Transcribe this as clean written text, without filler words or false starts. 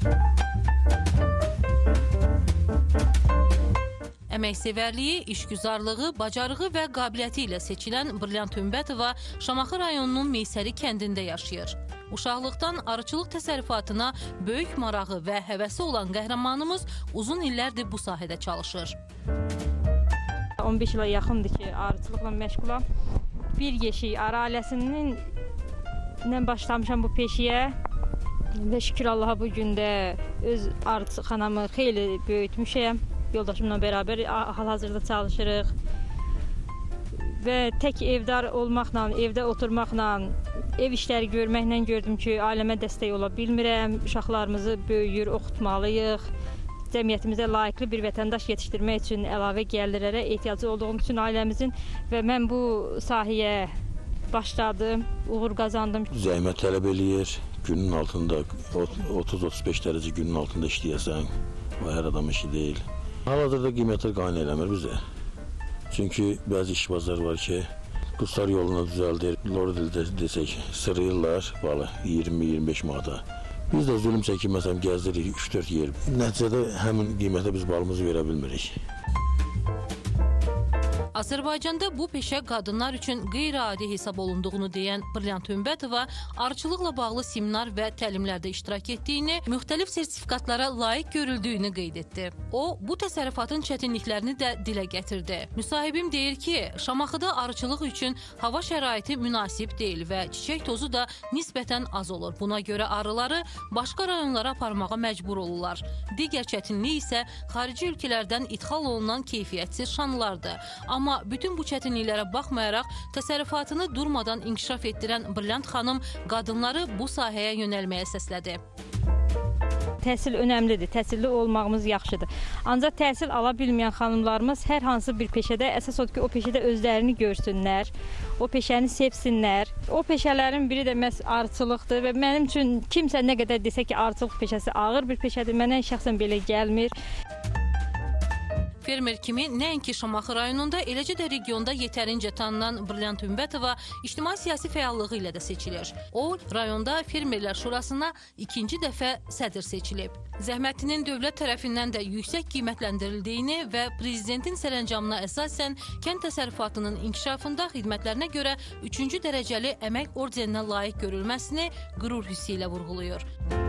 Əməksevərliyi, işgüzarlığı, bacarığı və qabiliyyəti ilə seçilən Brilliant Ümbətova Şamaxı rayonunun Meysəri kəndində yaşayır. Uşaqlıqdan arıçılıq təsərrüfatına böyük marağı və həvəsi olan qəhrəmanımız uzun illərdir bu sahədə çalışır. 15 ilə yaxındır ki, arıçılıqla məşğulam. Bir yeşik arı ailəsindən başlamışam bu peşəyə və şükür Allaha bu gündə öz arıçıxanamı xeyli böyütmüşəm. Yoldaşımla beraber hal-hazırda çalışırıq və tək evdar olmaqla, evdə oturmaqla, ev işləri görməklə gördüm ki, ailəmə dəstək ola bilmirəm, uşaqlarımızı böyüyür, oxutmalıyıq, cəmiyyətimizə layiqli bir vətəndaş yetişdirmək üçün əlavə gəlirlərə ehtiyacı olduğum üçün ailəmizin və mən bu sahəyə başladım, uğur qazandım. Zəhmət tələb eləyir, günün altında 30-35 dərəcə günün altında işləyəsən, o hər adam işi deyil. Hal-hazırda qiymətlər qane eləmir bizə. Çünki bəzi işbazlar var ki, qustar yoluna düzəldir, lordildə desək, sırıyırlar balı 20-25 manata. Biz də zülüm çəkib, məsələn, gəzdirik 3-4 yer. Nəticədə həmin qiymətə biz balımızı verə bilmirik. Azərbaycanda bu peşə qadınlar üçün qeyri-adi hesab olunduğunu deyən Brilliant Ümbətova arıçılıqla bağlı seminar və təlimlərdə iştirak etdiyini, müxtəlif sertifikatlara layiq görüldüyünü qeyd etdi. O, bu təsərrüfatın çətinliklərini də dilə gətirdi. Müsahibim deyir ki, Şamaxıda arıçılıq üçün hava şəraiti münasib deyil və çiçək tozu da nisbətən az olur. Buna görə arıları başqa rayonlara aparmağa məcbur olurlar. Digər çətinlik isə xarici ölkələrdən ixal olunan keyfiyyətsiz şanlardır. Amma bütün bu çətinliklərə baxmayaraq, təsərrüfatını durmadan inkişaf etdirən Brilliant xanım qadınları bu sahəyə yönəlməyə səslədi. Təhsil önəmlidir, təhsilli olmağımız yaxşıdır. Ancaq təhsil ala bilməyən xanımlarımız hər hansı bir peşədə, əsas odur ki, o peşədə özlərini görsünlər, o peşəni sevsinlər. O peşələrin biri də məhz arıçılıqdır və mənim üçün kimsə nə qədər desə ki, arıçılıq peşəsi ağır bir peşədir, mənə şəxsən belə gəlmir. Fermer kimi nəinki Şamaxı rayonunda, eləcə də regionda yetərincə tanınan Brilliant Ümbətova ictimai-siyasi fəallığı ilə də seçilir. O, rayonda Fermerlər Şurasına 2-ci dəfə sədr seçilib. Zəhmətinin dövlət tərəfindən də yüksək qiymətləndirildiyini və prezidentin sərəncamına əsasən kənd təsərrüfatının inkişafında xidmətlərinə görə 3-cü dərəcəli əmək ordeninə layiq görülməsini qürur hissi ilə vurğulayır.